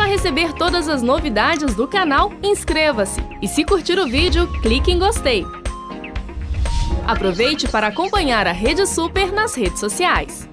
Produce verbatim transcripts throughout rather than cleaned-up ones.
receber todas as novidades do canal, inscreva-se e se curtir o vídeo, clique em gostei. Aproveite para acompanhar a Rede Super nas redes sociais.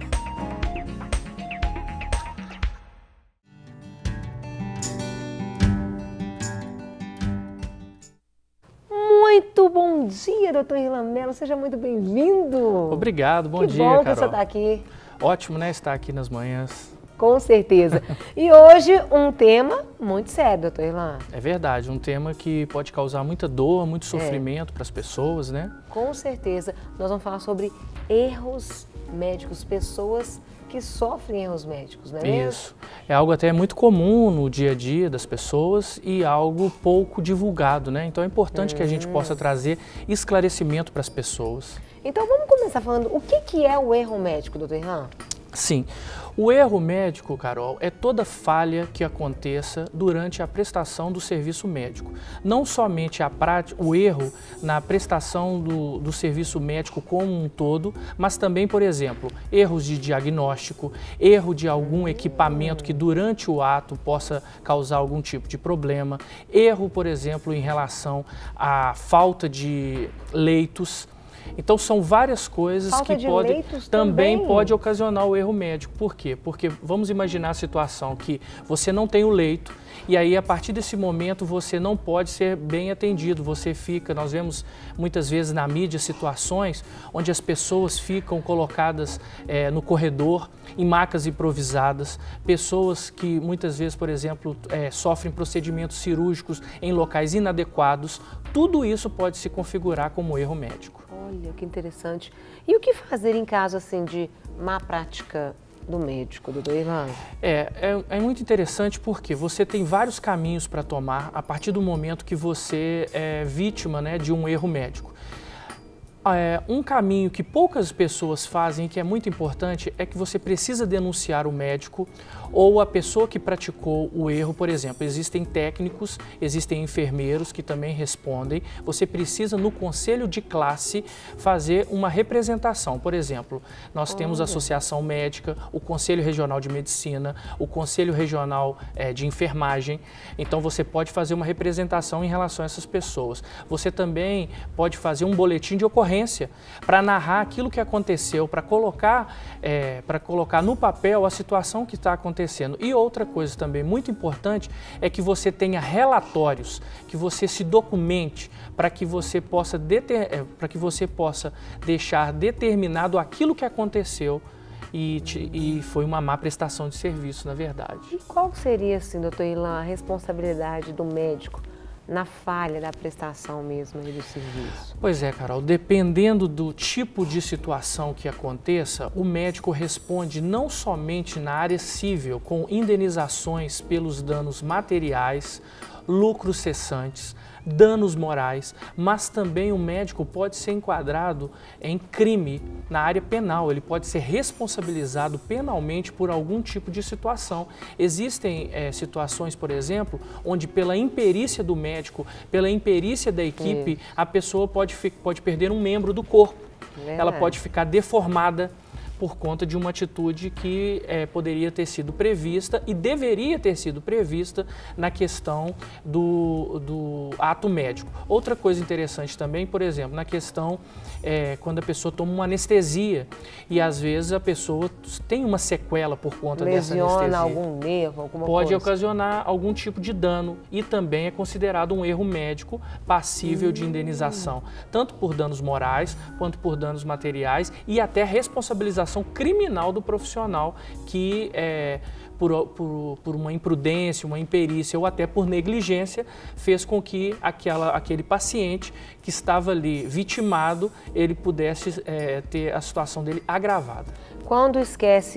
Muito bom dia, doutor Irlan Mello, seja muito bem-vindo. Obrigado, bom que dia, bom Carol. Que você está aqui. Ótimo, né, estar aqui nas manhãs. Com certeza. E hoje um tema muito sério, doutor Irlan. É verdade, um tema que pode causar muita dor, muito sofrimento é. para as pessoas, né? Com certeza. Nós vamos falar sobre erros médicos, pessoas que sofrem erros médicos, não é mesmo? Isso. É algo até muito comum no dia a dia das pessoas e algo pouco divulgado, né? Então é importante hum. que a gente possa trazer esclarecimento para as pessoas. Então vamos começar falando o que que é o erro médico, doutor Irlan? Sim, o erro médico, Carol, é toda falha que aconteça durante a prestação do serviço médico. Não somente a prática, o erro na prestação do, do serviço médico como um todo, mas também, por exemplo, erros de diagnóstico, erro de algum equipamento que durante o ato possa causar algum tipo de problema, erro, por exemplo, em relação à falta de leitos. Então são várias coisas Falta que podem também, também pode ocasionar o erro médico. Por quê? Porque vamos imaginar a situação que você não tem o leito e aí a partir desse momento você não pode ser bem atendido. Você fica, nós vemos muitas vezes na mídia situações onde as pessoas ficam colocadas é, no corredor em macas improvisadas, pessoas que muitas vezes, por exemplo, é, sofrem procedimentos cirúrgicos em locais inadequados. Tudo isso pode se configurar como erro médico. Olha, que interessante. E o que fazer em caso assim de má prática do médico, doutor Irlan? É, é, é muito interessante porque você tem vários caminhos para tomar a partir do momento que você é vítima, né, de um erro médico. É, um caminho que poucas pessoas fazem, que é muito importante, é que você precisa denunciar o médico ou a pessoa que praticou o erro. Por exemplo, existem técnicos, existem enfermeiros que também respondem. Você precisa, no conselho de classe, fazer uma representação. Por exemplo, nós Olha. temos a Associação Médica, o Conselho Regional de Medicina, o Conselho Regional é, de Enfermagem. Então, você pode fazer uma representação em relação a essas pessoas. Você também pode fazer um boletim de ocorrência para narrar aquilo que aconteceu, para colocar, é, para colocar no papel a situação que está acontecendo. E outra coisa também muito importante é que você tenha relatórios, que você se documente para que você possa deter, é, para que você possa deixar determinado aquilo que aconteceu e, te, e foi uma má prestação de serviço, na verdade. E qual seria, assim, doutor Irlan, a responsabilidade do médico na falha da prestação mesmo aí do serviço? Pois é, Carol, dependendo do tipo de situação que aconteça, o médico responde não somente na área civil, com indenizações pelos danos materiais, lucros cessantes, danos morais, mas também o médico pode ser enquadrado em crime na área penal, ele pode ser responsabilizado penalmente por algum tipo de situação. Existem é, situações, por exemplo, onde pela imperícia do médico, pela imperícia da equipe, é. a pessoa pode, pode perder um membro do corpo, é. ela pode ficar deformada por conta de uma atitude que é, poderia ter sido prevista e deveria ter sido prevista na questão do, do ato médico. Outra coisa interessante também, por exemplo, na questão é, quando a pessoa toma uma anestesia e às vezes a pessoa tem uma sequela por conta Lesiona dessa anestesia. algum nervo, alguma Pode coisa. ocasionar algum tipo de dano e também é considerado um erro médico passível hum. de indenização, tanto por danos morais quanto por danos materiais e até responsabilização criminal do profissional que, é, por, por, por uma imprudência, uma imperícia ou até por negligência, fez com que aquela, aquele paciente que estava ali vitimado, ele pudesse é, ter a situação dele agravada. Quando esquece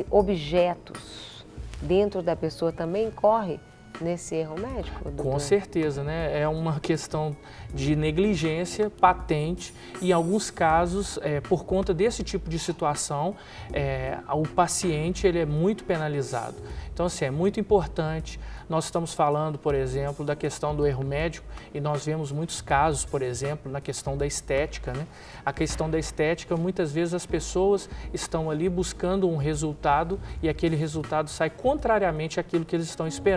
objetos dentro da pessoa, também corre nesse erro médico, doutor? Com certeza, né? É uma questão de negligência patente e em alguns casos, é, por conta desse tipo de situação, é, o paciente ele é muito penalizado. Então, assim, é muito importante. Nós estamos falando, por exemplo, da questão do erro médico e nós vemos muitos casos, por exemplo, na questão da estética, né? A questão da estética, muitas vezes as pessoas estão ali buscando um resultado e aquele resultado sai contrariamente àquilo que eles estão esperando.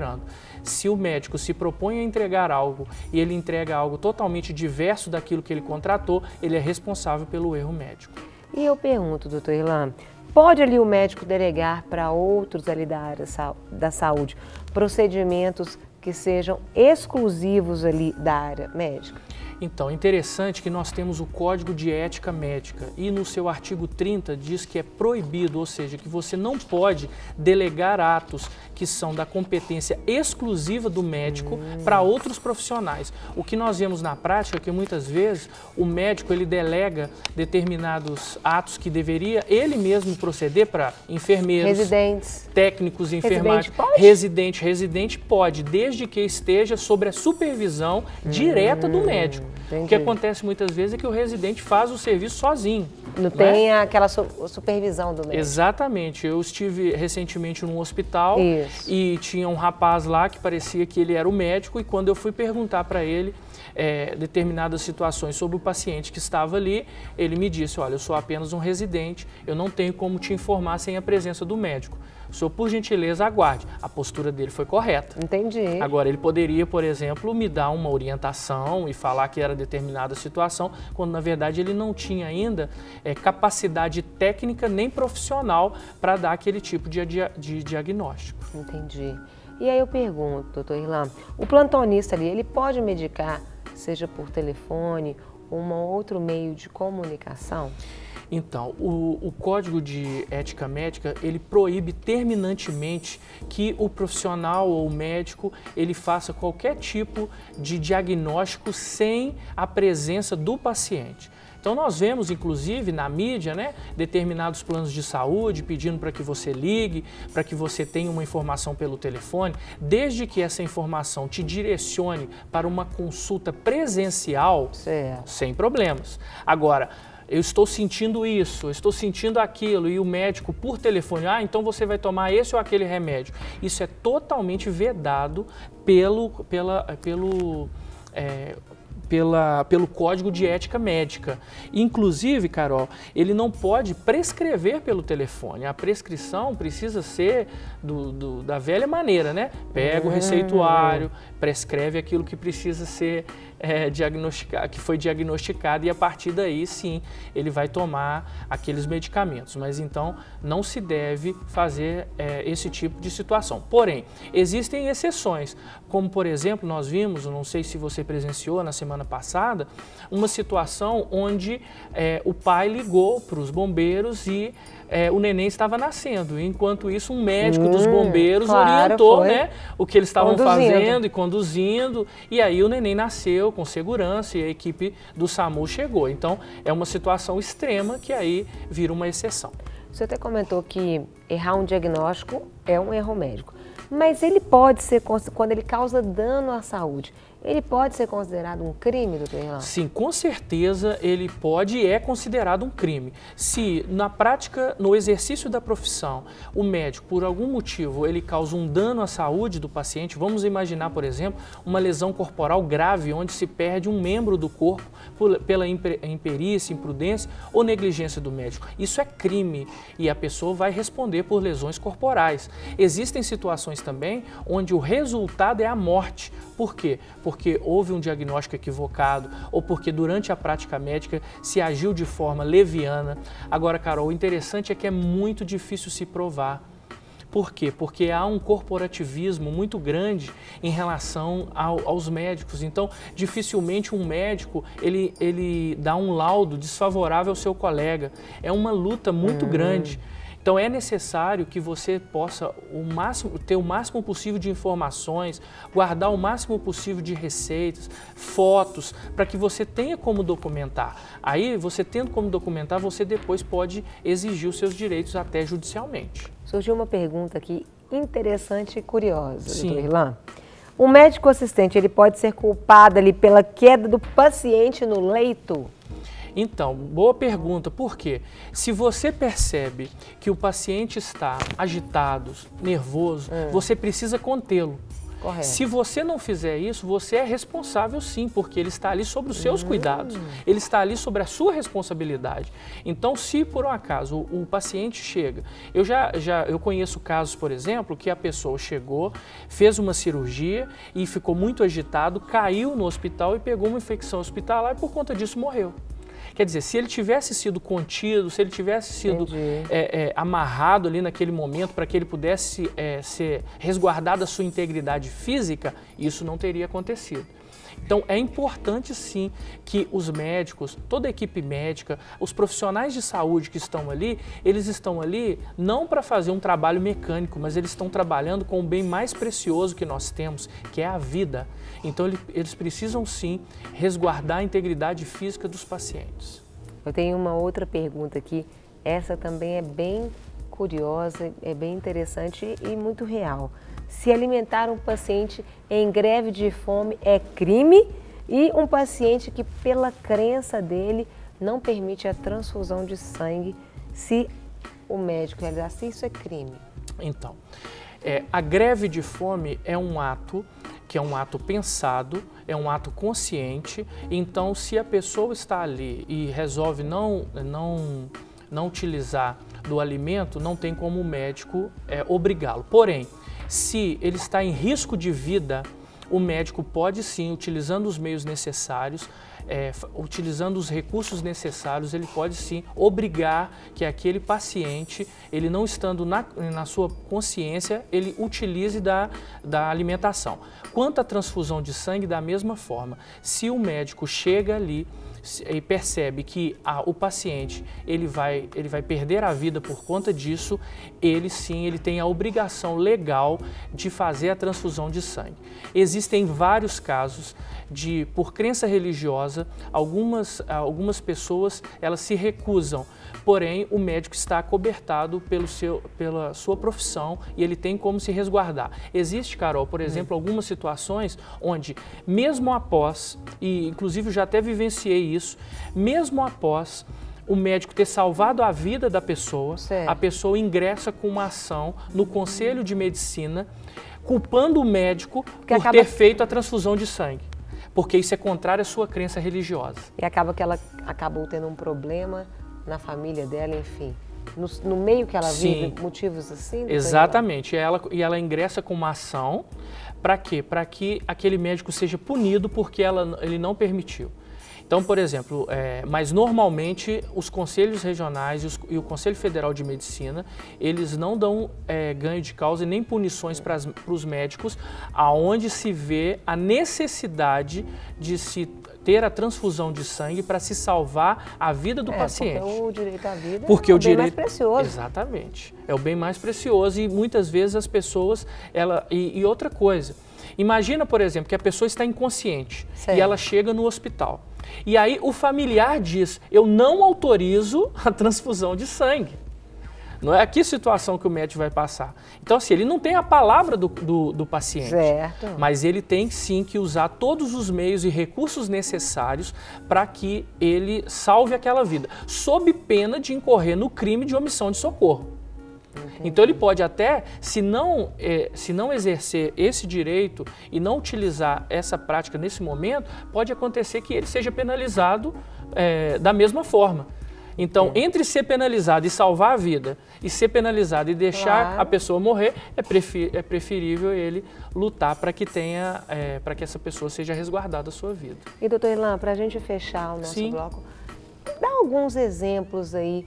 Se o médico se propõe a entregar algo e ele entrega algo totalmente diverso daquilo que ele contratou, ele é responsável pelo erro médico. E eu pergunto, doutor Irlan, pode ali o médico delegar para outros ali da área da saúde procedimentos que sejam exclusivos ali da área médica? Então, é interessante que nós temos o Código de Ética Médica e no seu artigo trinta diz que é proibido, ou seja, que você não pode delegar atos que são da competência exclusiva do médico hum. para outros profissionais. O que nós vemos na prática é que muitas vezes o médico ele delega determinados atos que deveria ele mesmo proceder para enfermeiros, residentes, técnicos, enfermagem. Residente pode? Residente, residente pode, desde que esteja sob a supervisão hum. direta do médico. Entendi. O que acontece muitas vezes é que o residente faz o serviço sozinho. Não, não tem é? aquela su supervisão do médico. Exatamente. Eu estive recentemente num hospital Isso. e tinha um rapaz lá que parecia que ele era o médico e quando eu fui perguntar para ele é, determinadas situações sobre o paciente que estava ali, ele me disse, olha, eu sou apenas um residente, eu não tenho como te informar sem a presença do médico. O senhor, por gentileza, aguarde. A postura dele foi correta. Entendi. Agora, ele poderia, por exemplo, me dar uma orientação e falar que era determinada situação, quando, na verdade, ele não tinha ainda é, capacidade técnica nem profissional para dar aquele tipo de, de diagnóstico. Entendi. E aí eu pergunto, doutor Irlan, o plantonista ali, ele pode medicar, seja por telefone ou um outro meio de comunicação? Então, o, o Código de Ética Médica, ele proíbe terminantemente que o profissional ou o médico, ele faça qualquer tipo de diagnóstico sem a presença do paciente. Então, nós vemos, inclusive, na mídia, né, determinados planos de saúde pedindo para que você ligue, para que você tenha uma informação pelo telefone, desde que essa informação te direcione para uma consulta presencial, certo, sem problemas. Agora, eu estou sentindo isso, eu estou sentindo aquilo, e o médico por telefone, ah, então você vai tomar esse ou aquele remédio. Isso é totalmente vedado pelo, pela, pelo, é, pela, pelo Código de Ética Médica. Inclusive, Carol, ele não pode prescrever pelo telefone. A prescrição precisa ser do, do, da velha maneira, né? Pega o receituário, prescreve aquilo que precisa ser É, diagnosticar, que foi diagnosticado e a partir daí sim ele vai tomar aqueles medicamentos, mas então não se deve fazer é, esse tipo de situação. Porém, existem exceções, como por exemplo nós vimos, não sei se você presenciou na semana passada, uma situação onde é, o pai ligou para os bombeiros e É, o neném estava nascendo. Enquanto isso, um médico hum, dos bombeiros claro, orientou né, o que eles estavam conduzindo. fazendo e conduzindo. E aí o neném nasceu com segurança e a equipe do SAMU chegou. Então, é uma situação extrema que aí vira uma exceção. Você até comentou que errar um diagnóstico é um erro médico. Mas ele pode ser, quando ele causa dano à saúde, ele pode ser considerado um crime, doutor Irlan? Sim, com certeza ele pode e é considerado um crime. Se na prática, no exercício da profissão, o médico, por algum motivo, ele causa um dano à saúde do paciente, vamos imaginar, por exemplo, uma lesão corporal grave, onde se perde um membro do corpo por, pela imperícia, imprudência ou negligência do médico. Isso é crime e a pessoa vai responder por lesões corporais. Existem situações também onde o resultado é a morte. Por quê? Porque houve um diagnóstico equivocado ou porque durante a prática médica se agiu de forma leviana. Agora, Carol, o interessante é que é muito difícil se provar. Por quê? Porque há um corporativismo muito grande em relação ao, aos médicos. Então, dificilmente um médico ele, ele dá um laudo desfavorável ao seu colega. É uma luta muito hum. grande. Então é necessário que você possa o máximo, ter o máximo possível de informações, guardar o máximo possível de receitas, fotos, para que você tenha como documentar. Aí, você tendo como documentar, você depois pode exigir os seus direitos até judicialmente. Surgiu uma pergunta aqui interessante e curiosa, Sim. doutor Irlan. O médico assistente, ele pode ser culpado ali pela queda do paciente no leito? Então, boa pergunta, por quê? Se você percebe que o paciente está agitado, nervoso, é. você precisa contê-lo. Correto. Se você não fizer isso, você é responsável sim, porque ele está ali sobre os seus hum. cuidados, ele está ali sobre a sua responsabilidade. Então, se por um acaso o, o paciente chega, eu já, já eu conheço casos, por exemplo, que a pessoa chegou, fez uma cirurgia e ficou muito agitado, caiu no hospital e pegou uma infecção hospitalar e por conta disso morreu. Quer dizer, se ele tivesse sido contido, se ele tivesse sido é, é, amarrado ali naquele momento para que ele pudesse é, ser resguardado a sua integridade física, isso não teria acontecido. Então, é importante sim que os médicos, toda a equipe médica, os profissionais de saúde que estão ali, eles estão ali não para fazer um trabalho mecânico, mas eles estão trabalhando com o bem mais precioso que nós temos, que é a vida. Então, ele, eles precisam sim resguardar a integridade física dos pacientes. Eu tenho uma outra pergunta aqui, essa também é bem curiosa, é bem interessante e muito real. Se alimentar um paciente em greve de fome é crime e um paciente que, pela crença dele, não permite a transfusão de sangue, se o médico realizar, se isso é crime? Então, é, a greve de fome é um ato que é um ato pensado, é um ato consciente. Então, se a pessoa está ali e resolve não, não, não utilizar do alimento, não tem como o médico é, obrigá-lo. Porém, se ele está em risco de vida, o médico pode sim, utilizando os meios necessários, é, utilizando os recursos necessários, ele pode sim obrigar que aquele paciente, ele não estando na, na sua consciência, ele utilize da, da alimentação. Quanto à transfusão de sangue, da mesma forma, se o médico chega ali e percebe que ah, o paciente ele vai, ele vai perder a vida por conta disso, ele sim ele tem a obrigação legal de fazer a transfusão de sangue. Existem vários casos de, por crença religiosa, algumas, algumas pessoas elas se recusam, porém o médico está acobertado pelo seu, pela sua profissão e ele tem como se resguardar. Existe, Carol, por exemplo, algumas situações onde, mesmo após, e inclusive já até vivenciei isso, mesmo após o médico ter salvado a vida da pessoa, certo, a pessoa ingressa com uma ação no Conselho de Medicina, culpando o médico Porque por acaba... ter feito a transfusão de sangue, porque isso é contrário à sua crença religiosa. E acaba que ela acabou tendo um problema na família dela, enfim. No, no meio que ela Sim. vive, motivos assim? Exatamente, e ela, e ela ingressa com uma ação, para quê? Para que aquele médico seja punido porque ela, ele não permitiu. Então, por exemplo, é, mas normalmente os conselhos regionais e, os, e o Conselho Federal de Medicina, eles não dão é, ganho de causa e nem punições para os médicos, aonde se vê a necessidade de se ter a transfusão de sangue para se salvar a vida do é, paciente. Porque o direito à vida porque é o, o bem direito... mais precioso. Exatamente. É o bem mais precioso e muitas vezes as pessoas... Ela... E, e outra coisa, imagina, por exemplo, que a pessoa está inconsciente Certo. E ela chega no hospital. E aí o familiar diz, eu não autorizo a transfusão de sangue. Não é que situação que o médico vai passar. Então, assim, ele não tem a palavra do, do, do paciente, certo. Mas ele tem sim que usar todos os meios e recursos necessários para que ele salve aquela vida, sob pena de incorrer no crime de omissão de socorro. Entendi. Então ele pode até, se não, é, se não exercer esse direito e não utilizar essa prática nesse momento, pode acontecer que ele seja penalizado é, da mesma forma. Então, é. entre ser penalizado e salvar a vida e ser penalizado e deixar claro. A pessoa morrer, é, prefer, é preferível ele lutar para que tenha, é, para que essa pessoa seja resguardada a sua vida. E doutor Irlan, para a gente fechar o nosso Sim. bloco, dá alguns exemplos aí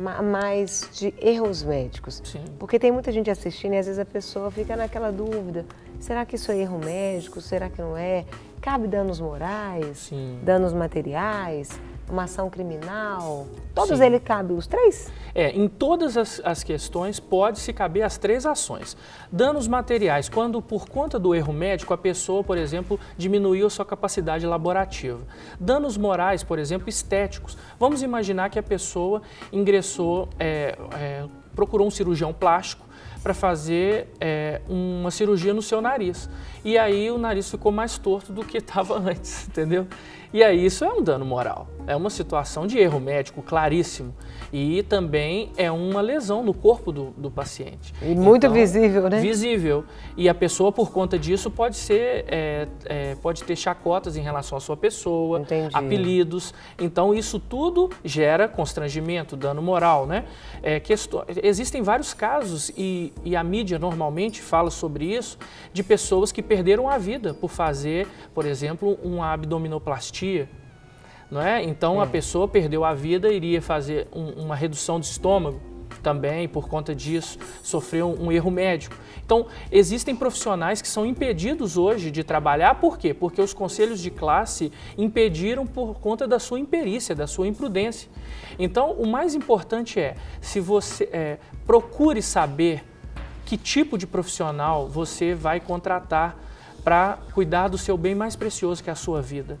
mais de erros médicos. Sim. Porque tem muita gente assistindo e às vezes a pessoa fica naquela dúvida, será que isso é erro médico, será que não é? Cabe danos morais, Sim. danos materiais, uma ação criminal? Todos Sim. eles cabem, os três? É, em todas as, as questões pode-se caber as três ações. Danos materiais, quando por conta do erro médico a pessoa, por exemplo, diminuiu a sua capacidade laborativa. Danos morais, por exemplo, estéticos. Vamos imaginar que a pessoa ingressou, é, é, procurou um cirurgião plástico para fazer é, uma cirurgia no seu nariz. E aí o nariz ficou mais torto do que estava antes, entendeu? E aí isso é um dano moral, é uma situação de erro médico claríssimo e também é uma lesão no corpo do, do paciente. E muito então, visível, né? Visível. E a pessoa, por conta disso, pode ser, é, é, pode ter chacotas em relação à sua pessoa, Entendi. apelidos. Então isso tudo gera constrangimento, dano moral, né? É, questão, existem vários casos e, e a mídia normalmente fala sobre isso, de pessoas que perderam a vida por fazer, por exemplo, uma abdominoplastia. Não é? Então é. a pessoa perdeu a vida, iria fazer um, uma redução do estômago também, por conta disso, sofreu um erro médico. Então, existem profissionais que são impedidos hoje de trabalhar, por quê? Porque os conselhos de classe impediram por conta da sua imperícia, da sua imprudência. Então, o mais importante é, se você é, procure saber que tipo de profissional você vai contratar para cuidar do seu bem mais precioso, que é a sua vida.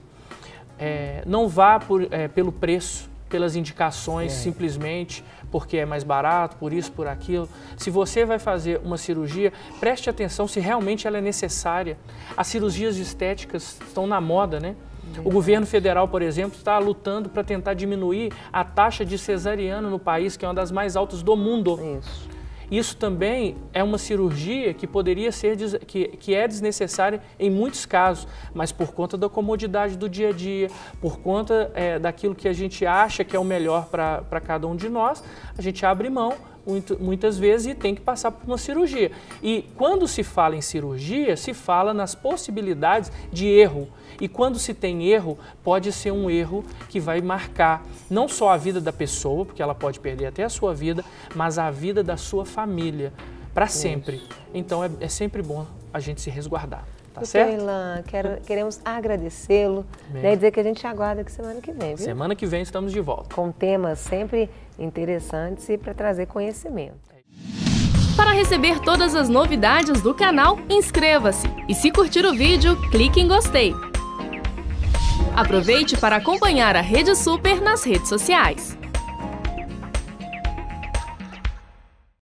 É, não vá por, é, pelo preço, pelas indicações, é. simplesmente porque é mais barato, por isso, por aquilo. Se você vai fazer uma cirurgia, preste atenção se realmente ela é necessária. As cirurgias estéticas estão na moda, né? O governo federal, por exemplo, está lutando para tentar diminuir a taxa de cesariana no país, que é uma das mais altas do mundo. Isso. Isso também é uma cirurgia que poderia ser, que, que é desnecessária em muitos casos, mas por conta da comodidade do dia a dia, por conta é, daquilo que a gente acha que é o melhor para cada um de nós, a gente abre mão muito, muitas vezes e tem que passar por uma cirurgia. E quando se fala em cirurgia, se fala nas possibilidades de erro. E quando se tem erro, pode ser um erro que vai marcar não só a vida da pessoa, porque ela pode perder até a sua vida, mas a vida da sua família, para sempre. Então é, é sempre bom a gente se resguardar, tá doutor certo? Irlan, quero, queremos agradecê-lo, né, e dizer que a gente aguarda que semana que vem, viu? Semana que vem estamos de volta. Com temas sempre interessantes e para trazer conhecimento. Para receber todas as novidades do canal, inscreva-se e se curtir o vídeo, clique em gostei. Aproveite para acompanhar a Rede Super nas redes sociais.